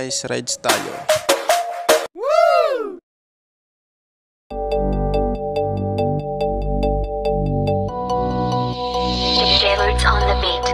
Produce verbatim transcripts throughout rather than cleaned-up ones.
guys, rides tayo. Jailers on the beat.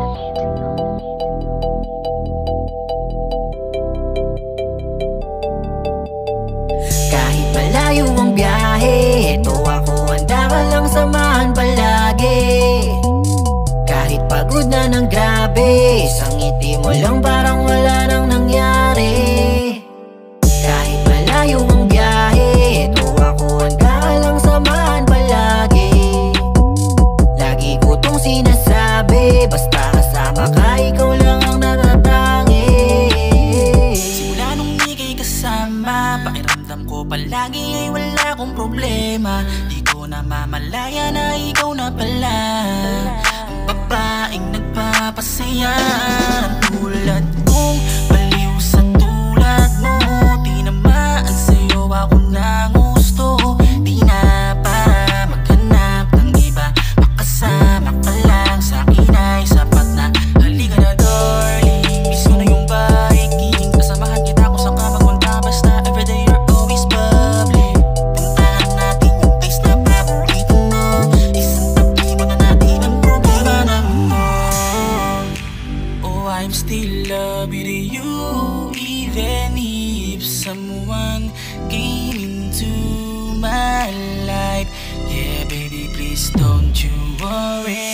Kahit malayo ang biyahe, ito ako handa ka lang samahan palagi. Kahit pagod na ng grabe, isang ngiti mo lang parang wala nang nangyari. Kahit malayo ang biyahe, ito ako handa ka lang samahan palagi. Lagi ko tong sinasabi, basta kasama ka, ikaw lang ang natatangi. Simula nung ika'y kasama, pakiramdam ko palagi ay wala akong problema. Di ko na mamalaya na ikaw na pala ang babaeng nagpapasaya. Ang tulad kong baliw sa tulad mo, tinamaan sa'yo ako ng gusto. Di na para maghanap ng iba, makasama ka lang sa'kin ay sapat na. Halika na darling, miss ko na yung biking. Kasamahan kita kung saan ka magpunta, basta everyday you're always bubbly. Puntahan natin yung place na paborito mo, isang tabi mo na natin ang problema na mo. Oh, I'm still loving you, even if someone came into my life. Yeah baby, please don't you worry.